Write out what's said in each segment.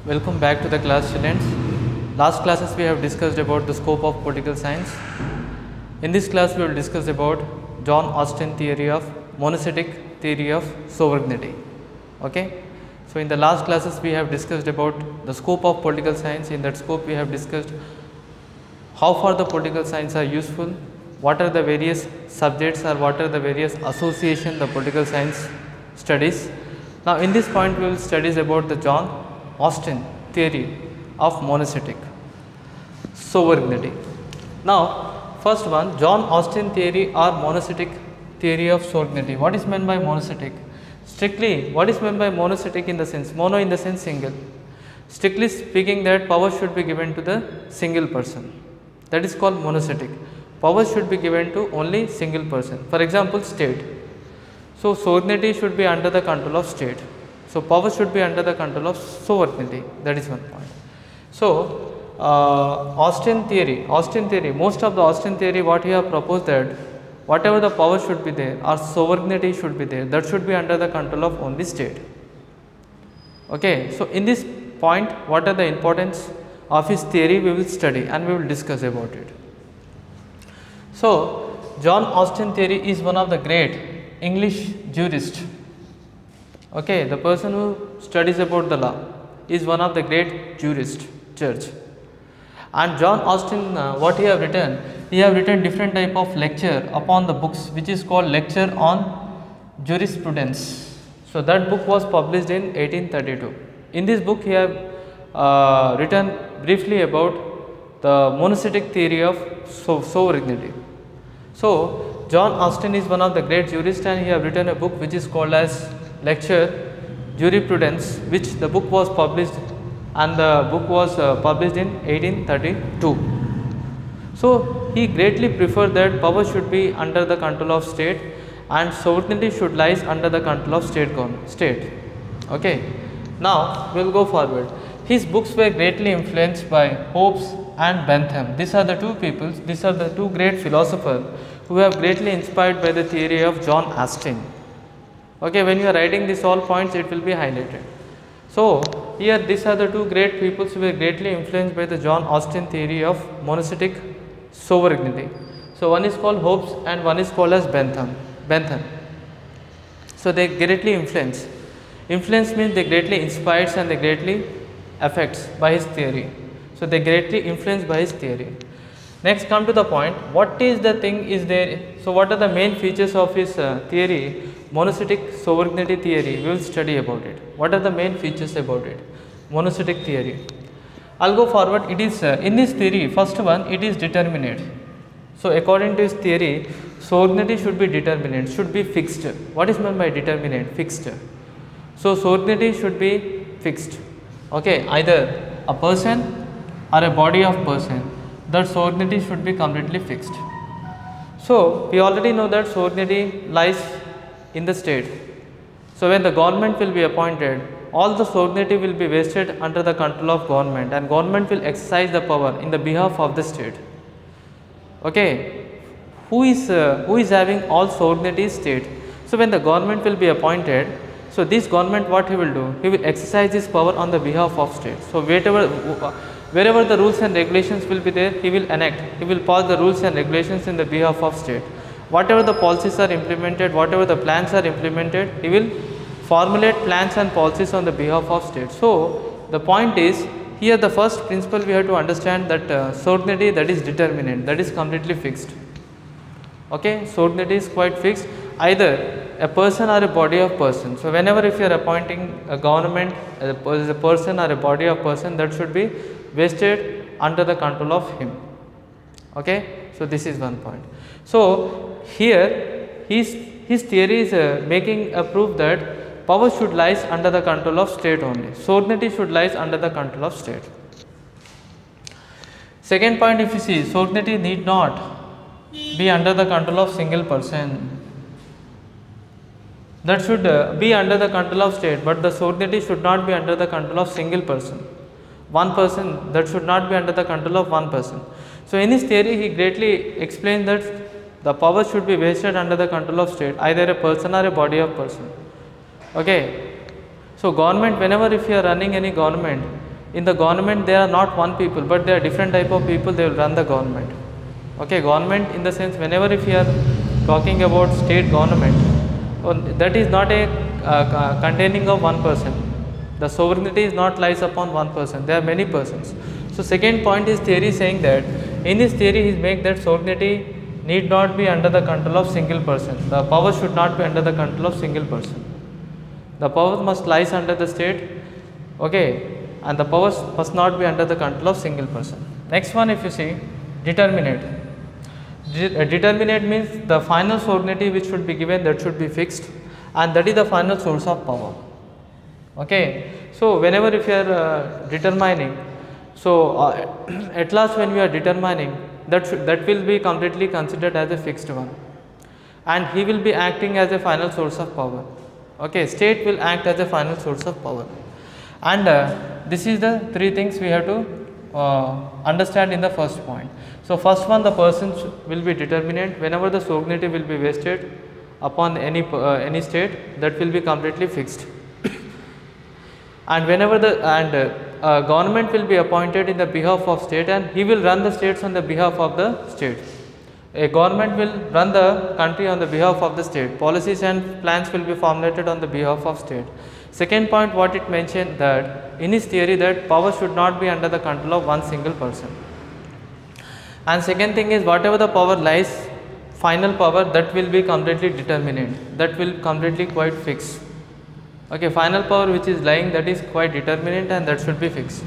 Welcome back to the class, students. Last classes we have discussed about the scope of political science. In this class we will discuss about John Austin theory of monotheistic theory of sovereignty. Okay. So in the last classes we have discussed about the scope of political science. In that scope we have discussed how far the political science are useful, what are the various subjects or what are the various association the political science studies. Now in this point we will study about the John Austin theory of monotheistic sovereignty. Now first one, John Austin theory or monotheistic theory of sovereignty. What is meant by monotheistic? Strictly, what is meant by monotheistic in the sense, mono in the sense single. Strictly speaking, that power should be given to the single person. That is called monotheistic. Power should be given to only single person. For example, state. So sovereignty should be under the control of state. So power should be under the control of sovereignty. That is one point. So Austin theory, most of the Austin theory, what he have proposed that whatever the power should be there or sovereignty should be there, that should be under the control of only state. Okay. So in this point, what are the importance of his theory we will study and we will discuss about it. So John Austin theory is one of the great English jurist. Okay, the person who studies about the law is one of the great jurist, judge. And John Austin, what he have written? He have written different type of lecture upon the books, which is called Lecture on Jurisprudence. So that book was published in 1832. In this book, he have written briefly about the monotheistic theory of sovereignty. So John Austin is one of the great jurists, and he have written a book which is called as Lecture Jurisprudence, which the book was published, and the book was published in 1832. So he greatly preferred that power should be under the control of state and sovereignty should lies under the control of state. Okay. Now we will go forward. His books were greatly influenced by Hobbes and Bentham. These are the two people, these are the two great philosophers who have greatly inspired by the theory of John Austin. Okay, when you are writing these all points, it will be highlighted. So here these are the two great people who were greatly influenced by the John Austin theory of monotheistic sovereignty. So one is called Hobbes and one is called as Bentham. So they greatly influence. Influence means they greatly inspires and they greatly affects by his theory. So they greatly influenced by his theory. Next, come to the point, what is the thing is there? So what are the main features of his theory, monotheistic sovereignty theory? We will study about it. What are the main features about it? Monotheistic theory. I will go forward. It is in this theory, first one, it is determinate. So according to his theory, sovereignty should be determinate, should be fixed. What is meant by determinate? Fixed. So sovereignty should be fixed. Okay, either a person or a body of person, that sovereignty should be completely fixed. So we already know that sovereignty lies in the state. So when the government will be appointed, all the sovereignty will be vested under the control of government, and government will exercise the power in the behalf of the state. Okay, who is having all sovereignty? State. So when the government will be appointed, so this government, what he will do? He will exercise his power on the behalf of state. So wherever the rules and regulations will be there, he will enact, he will pass the rules and regulations in the behalf of state. Whatever the policies are implemented, whatever the plans are implemented, he will formulate plans and policies on the behalf of state. So the point is, here the first principle we have to understand that sovereignty, that is determinate, that is completely fixed. Okay, sovereignty is quite fixed, either a person or a body of person. So whenever if you are appointing a government as a person or a body of person, that should be vested under the control of him. Okay, so this is one point. So here his theory is making a proof that power should lies under the control of state only. Sovereignty should lies under the control of state. Second point, if you see, sovereignty need not be under the control of single person. That should be under the control of state, but the sovereignty should not be under the control of single person. One person, that should not be under the control of one person. So in his theory, he greatly explained that the power should be vested under the control of state, either a person or a body of person. Okay. So government, whenever if you are running any government, in the government there are not one people, but there are different type of people, they will run the government. Okay, government in the sense, whenever if you are talking about state government, that is not a containing of one person. The sovereignty is not lies upon one person, there are many persons. So second point is theory saying that, in his theory he make that sovereignty need not be under the control of single person. The power should not be under the control of single person. The power must lies under the state, okay, and the powers must not be under the control of single person. Next one, if you see, determinate. Determinate means the final sovereignty which should be given, that should be fixed, and that is the final source of power. Okay, so whenever if you are determining, so at last when we are determining, that will be completely considered as a fixed one, and he will be acting as a final source of power. Okay, state will act as a final source of power, and this is the three things we have to understand in the first point. So first one, the person will be determinate. Whenever the sovereignty will be vested upon any state, that will be completely fixed. And whenever the government will be appointed in the behalf of state, and he will run the states on the behalf of the state. A government will run the country on the behalf of the state. Policies and plans will be formulated on the behalf of state. Second point, what it mentioned, that in his theory that power should not be under the control of one single person. And second thing is, whatever the power lies, final power, that will be completely determinate, that will completely quite fixed. Okay, final power which is lying, that is quite determinate, and that should be fixed.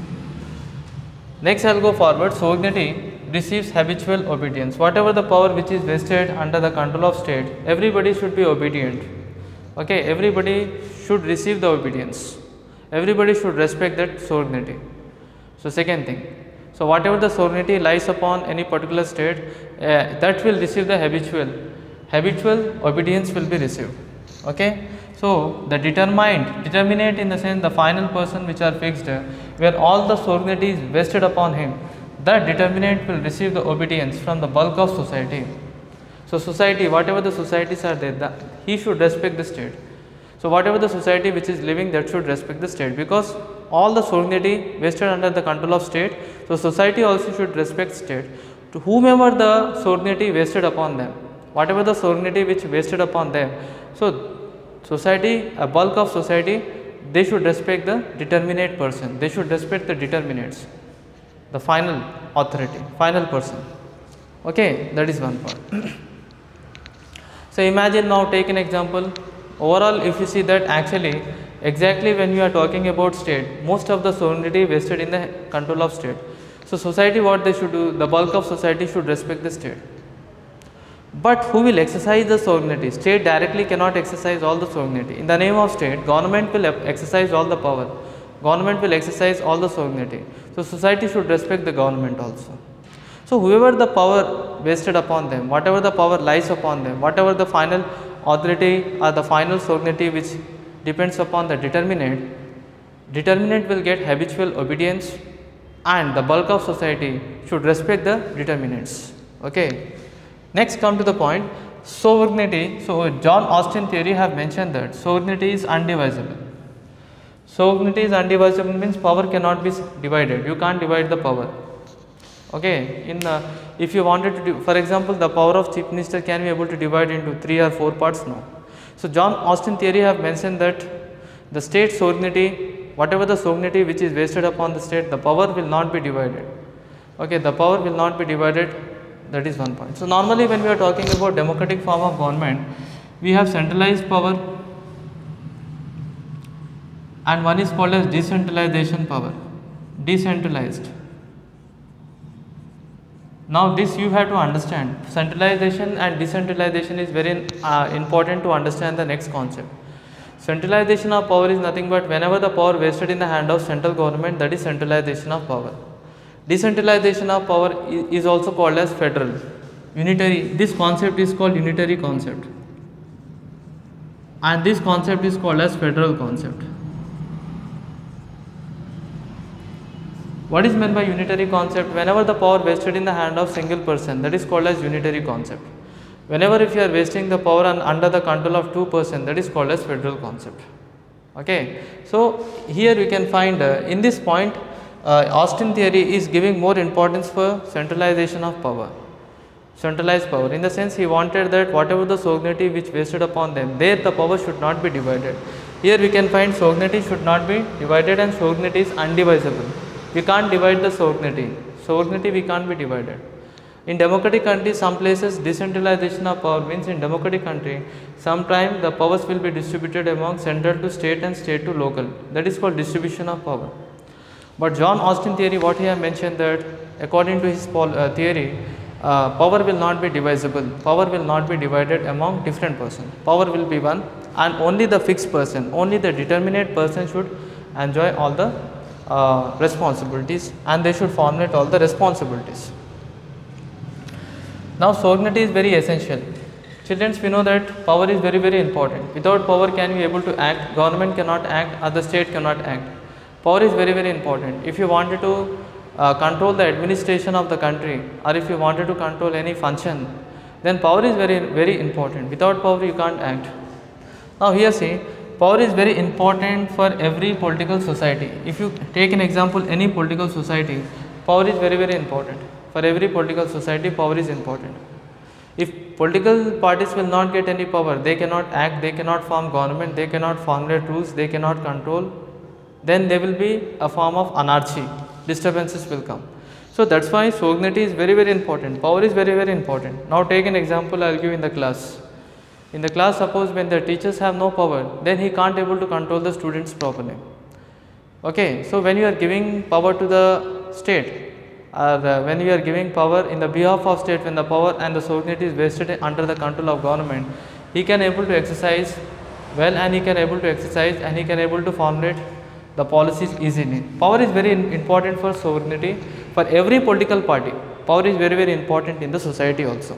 Next I will go forward. Sovereignty receives habitual obedience. Whatever the power which is vested under the control of state, everybody should be obedient. Okay, everybody should receive the obedience, everybody should respect that sovereignty. So second thing, so whatever the sovereignty lies upon any particular state, that will receive the habitual obedience will be received. Okay, so the determinate in the sense the final person which are fixed, where all the sovereignty is vested upon him, that determinate will receive the obedience from the bulk of society. So society, whatever the societies are there, he should respect the state. So whatever the society which is living, that should respect the state, because all the sovereignty vested under the control of state, so society also should respect state. To whomever the sovereignty vested upon them, whatever the sovereignty which vested upon them, so society, a bulk of society, they should respect the determinate person, they should respect the determinates, the final authority, final person. Okay, that is one part. So imagine now, take an example. Overall, if you see that actually exactly when you are talking about state, most of the sovereignty vested in the control of state. So society, what they should do, the bulk of society should respect the state. But who will exercise the sovereignty? State directly cannot exercise all the sovereignty. In the name of state, government will exercise all the power, government will exercise all the sovereignty. So society should respect the government also. So whoever the power vested upon them, whatever the power lies upon them, whatever the final authority or the final sovereignty which depends upon the determinate will get habitual obedience, and the bulk of society should respect the determinants. Okay. Next come to the point, sovereignty. So John Austin theory have mentioned that sovereignty is undivisible. Sovereignty is undivisible means power cannot be divided, you can't divide the power. Okay, if you wanted to do, for example, the power of chief minister can be able to divide into 3 or 4 parts? No. So John Austin theory have mentioned that the state sovereignty, whatever the sovereignty which is vested upon the state, the power will not be divided. Okay, the power will not be divided, that is one point. So normally when we are talking about democratic form of government, we have centralized power and one is called as decentralization power, decentralized. Now this you have to understand, centralization and decentralization is very important to understand the next concept. Centralization of power is nothing but whenever the power vested in the hand of central government, that is centralization of power. Decentralization of power is also called as federal, unitary. This concept is called unitary concept, and this concept is called as federal concept. What is meant by unitary concept? Whenever the power vested in the hand of single person, that is called as unitary concept. Whenever if you are wasting the power under the control of 2 persons, that is called as federal concept. Okay. So here we can find in this point, Austin theory is giving more importance for centralization of power, centralized power, in the sense he wanted that whatever the sovereignty which vested upon them, there the power should not be divided. Here we can find sovereignty should not be divided and sovereignty is undivisible. We can't divide the sovereignty. Sovereignty we can't be divided. In democratic countries, some places decentralization of power means in democratic country, sometimes the powers will be distributed among central to state and state to local. That is called distribution of power. But John Austin theory, what he have mentioned that according to his theory, power will not be divisible, power will not be divided among different persons, power will be one and only the fixed person, only the determinate person should enjoy all the responsibilities and they should formulate all the responsibilities. Now sovereignty is very essential. Children, we know that power is very important. Without power can we able to act, government cannot act or the state cannot act. Power is very important. If you wanted to control the administration of the country or if you wanted to control any function, then power is very important. Without power you can't act. Now here see, power is very important for every political society. If you take an example, any political society, power is very important. For every political society, power is important. If political parties will not get any power, they cannot act, they cannot form government, they cannot formulate rules, they cannot control, then there will be a form of anarchy, disturbances will come. So that's why sovereignty is very important, power is very important. Now take an example I will give in the class. In the class, suppose when the teachers have no power, then he can't able to control the students properly. Okay, so when you are giving power to the state, or when you are giving power in the behalf of state, when the power and the sovereignty is vested under the control of government, he can able to exercise well and he can able to exercise and he can able to formulate the policies easily. Power is very important for sovereignty for every political party. Power is very important in the society also.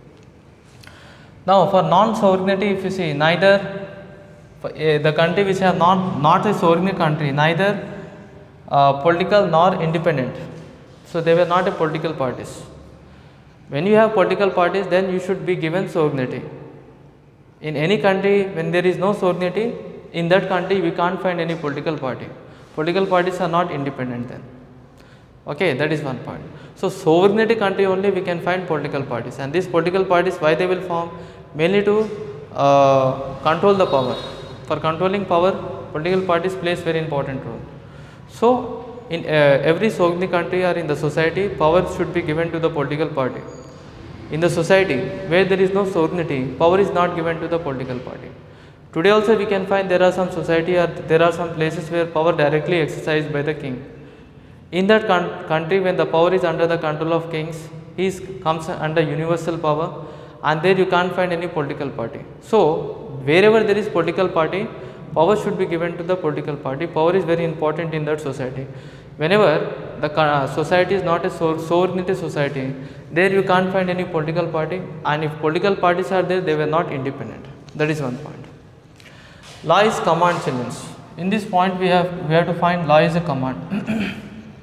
Now for non-sovereignty, if you see, neither the country which have not a sovereign country, neither political nor independent. So they were not a political parties. When you have political parties, then you should be given sovereignty. In any country, when there is no sovereignty, in that country we can't find any political party. Political parties are not independent then. Okay, that is one point. So sovereignty country only we can find political parties, and these political parties, why they will form? Mainly to control the power. For controlling power, political parties plays very important role. So in every sovereign country or in the society, power should be given to the political party. In the society where there is no sovereignty, power is not given to the political party. Today also we can find there are some society or there are some places where power directly exercised by the king. In that country, when the power is under the control of kings, he comes under universal power, and there you can't find any political party. So wherever there is political party, power should be given to the political party. Power is very important in that society. Whenever the society is not a sovereignty society, there you can't find any political party, and if political parties are there, they were not independent. That is one point. Law is command, children. In this point we have to find law is a command.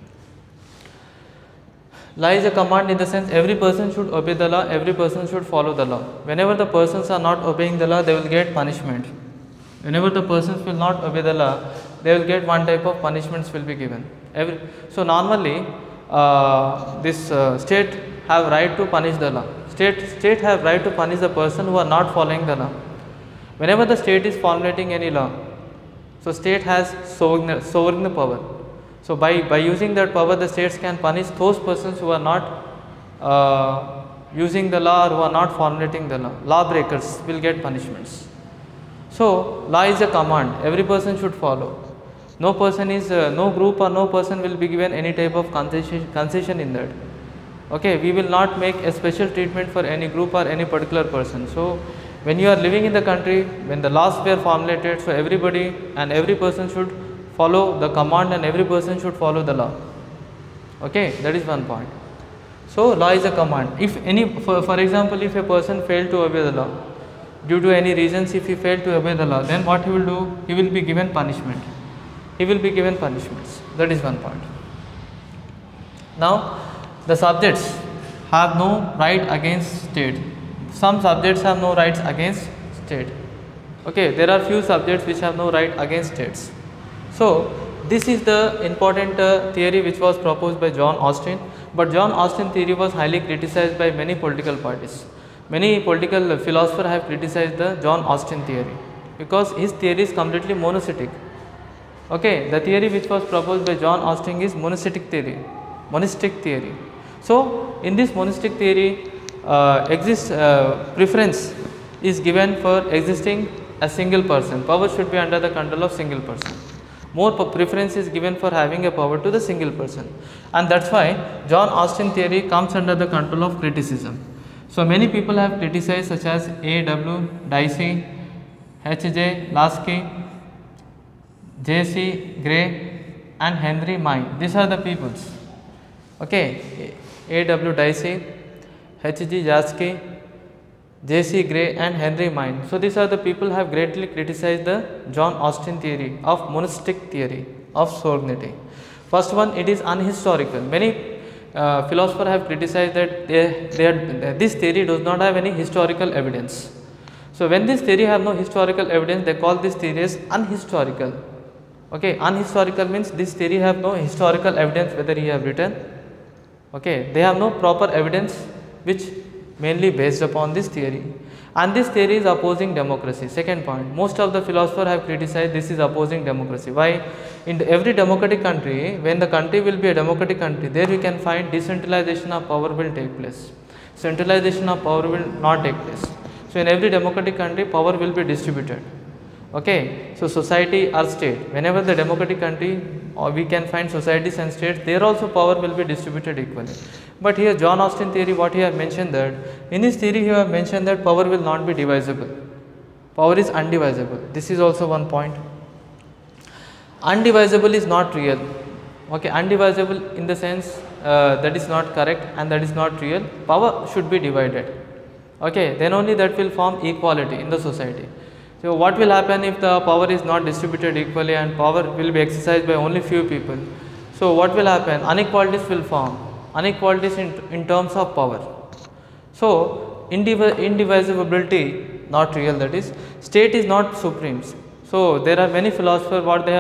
Law is a command in the sense every person should obey the law, every person should follow the law. Whenever the persons are not obeying the law, they will get punishment. Whenever the persons will not obey the law, they will get one type of punishments will be given. So normally this state have right to punish the law. State have right to punish the person who are not following the law. Whenever the state is formulating any law, so state has sovereign power. So by using that power, the states can punish those persons who are not using the law or who are not formulating the law. Lawbreakers will get punishments. So law is a command, every person should follow. No person is, no group or no person will be given any type of concession in that. Okay, we will not make a special treatment for any group or any particular person. So when you are living in the country, when the laws were formulated, so everybody and every person should follow the command and every person should follow the law. Okay, that is one point. So law is a command. If any, for example, if a person failed to obey the law, due to any reasons, if he failed to obey the law, then what he will do? He will be given punishment. He will be given punishments. That is one point. Now, the subjects have no right against state. Some subjects have no rights against state. Okay, there are few subjects which have no right against states. So this is the important theory which was proposed by John Austin, but John Austin theory was highly criticized by many political parties. Many political philosophers have criticized the John Austin theory because his theory is completely monotheistic. Okay, the theory which was proposed by John Austin is monistic theory. So in this monistic theory, preference is given for existing a single person. Power should be under the control of single person. More preference is given for having a power to the single person, and that's why John Austin theory comes under the control of criticism. So many people have criticized, such as A.W. Dicey, H.J. Lasky, J.C. Gray and Henry Mine. These are the peoples. Okay, A.W. Dicey, H.G. Lasky, J.C. Gray and Henry Mine. So these are the people who have greatly criticized the John Austin theory of monistic theory of sovereignty. First one, it is unhistorical. Many philosophers have criticized that this theory does not have any historical evidence. So when this theory have no historical evidence, they call this theory as unhistorical. Okay, unhistorical means this theory have no historical evidence whether he have written. Okay, they have no proper evidence which mainly based upon this theory, and this theory is opposing democracy. Second point, most of the philosophers have criticized this is opposing democracy. Why? In every democratic country, when the country will be a democratic country, there we can find decentralization of power will take place. Centralization of power will not take place. So in every democratic country, power will be distributed. Okay, so society or state, whenever the democratic country, or we can find societies and states, there also power will be distributed equally. But here John Austin theory, what he have mentioned that, in his theory he have mentioned that power will not be divisible, power is undivisible. This is also one point. Undivisible is not real. Okay, undivisible in the sense that is not correct and that is not real. Power should be divided. Okay, then only that will form equality in the society. So what will happen if the power is not distributed equally and power will be exercised by only few people? So what will happen? Inequalities will form, inequalities in terms of power. So indivisibility not real, that is state is not supreme. So there are many philosophers what they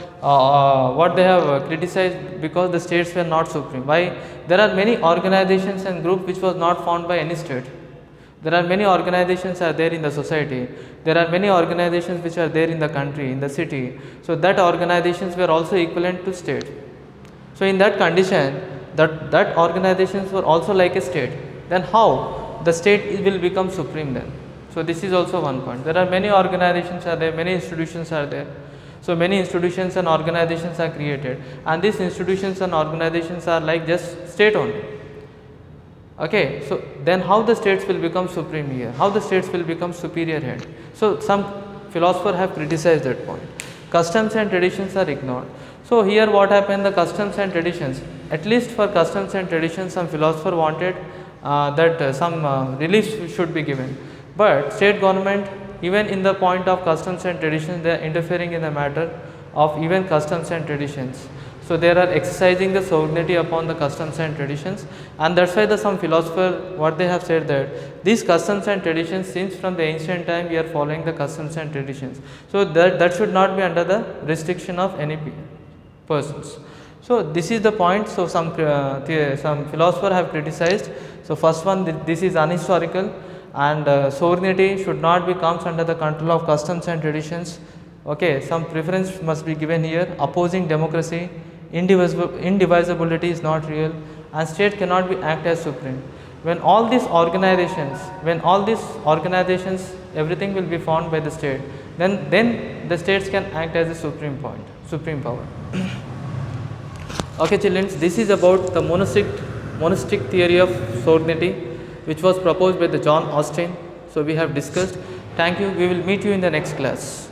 have criticized because the states were not supreme. Why? There are many organizations and groups which was not found by any state. There are many organizations are there in the society, there are many organizations which are there in the country, in the city. So that organizations were also equivalent to state. So in that condition, that organizations were also like a state, then how the state will become supreme then? So this is also one point. There are many organizations are there, many institutions are there. So many institutions and organizations are created, and these institutions and organizations are like just state only. Okay, so then how the states will become supreme here? How the states will become superior head? So some philosophers have criticized that point. Customs and traditions are ignored. So here what happened, the customs and traditions, at least for customs and traditions some philosopher wanted that some relief should be given. But state government, even in the point of customs and traditions, they are interfering in the matter of even customs and traditions. So they are exercising the sovereignty upon the customs and traditions, and that's why some philosophers what they have said that these customs and traditions, since from the ancient time we are following the customs and traditions, so that should not be under the restriction of any persons. So this is the point. So some philosophers have criticized. So first one, this is unhistorical, and sovereignty should not be comes under the control of customs and traditions. Okay, some preference must be given here, opposing democracy, indivisibility is not real, and state cannot be act as supreme. When all these organizations, everything will be found by the state, then the states can act as a supreme power. Okay children, this is about the monistic theory of sovereignty which was proposed by the John Austin. So we have discussed. Thank you. We will meet you in the next class.